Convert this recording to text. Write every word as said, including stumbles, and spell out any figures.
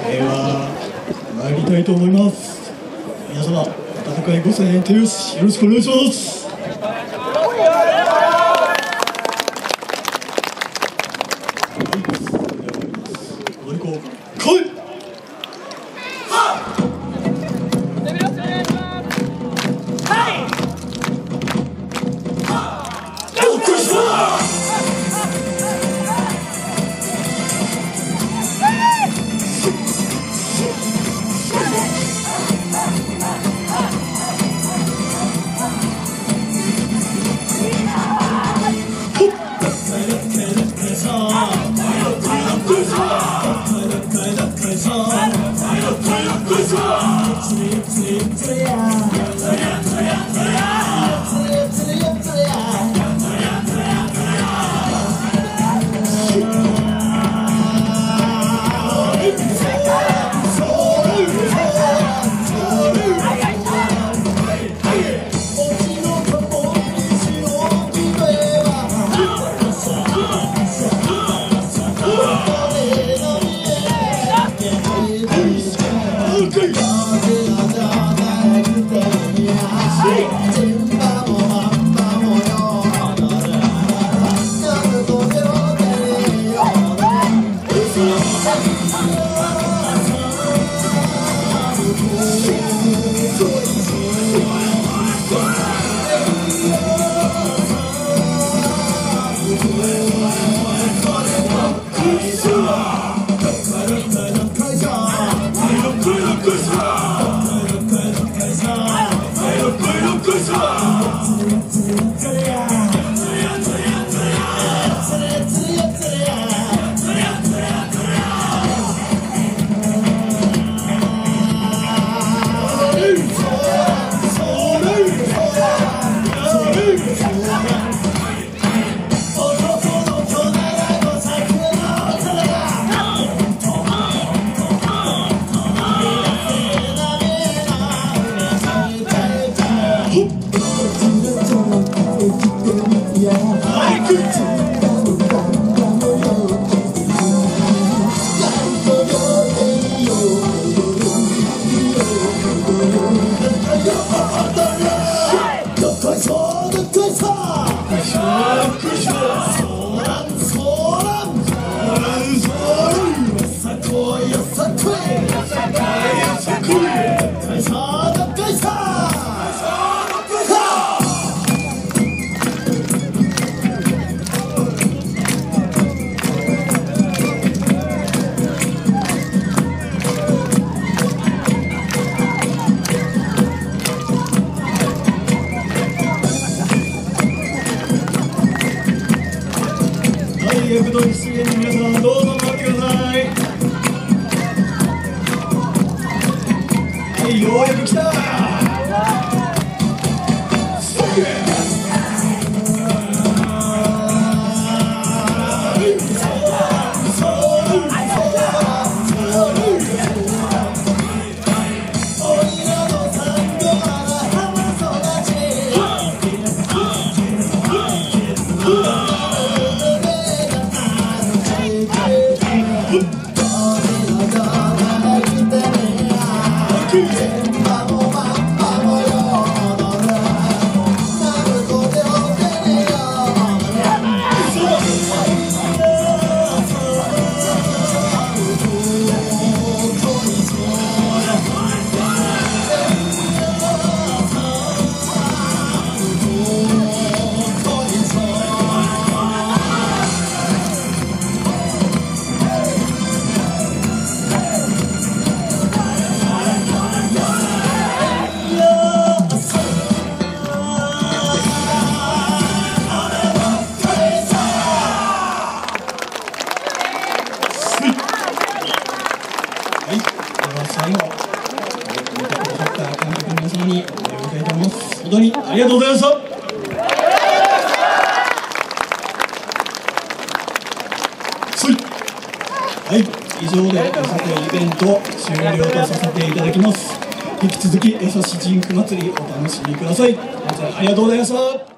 では参りたいと思います。皆様温かいご声援手拍子よろしくお願いします。踊り子来い。躍動に出現の皆さん、どうぞ待ってください。はい、ようやく来た。はい、では最後、見てくださった観客の皆様にお礼を言いたいと思います。本当にありがとうございました。はい、以上でさてイベント終了とさせていただきます。引き続き優しジンク祭りお楽しみください。皆さんありがとうございました。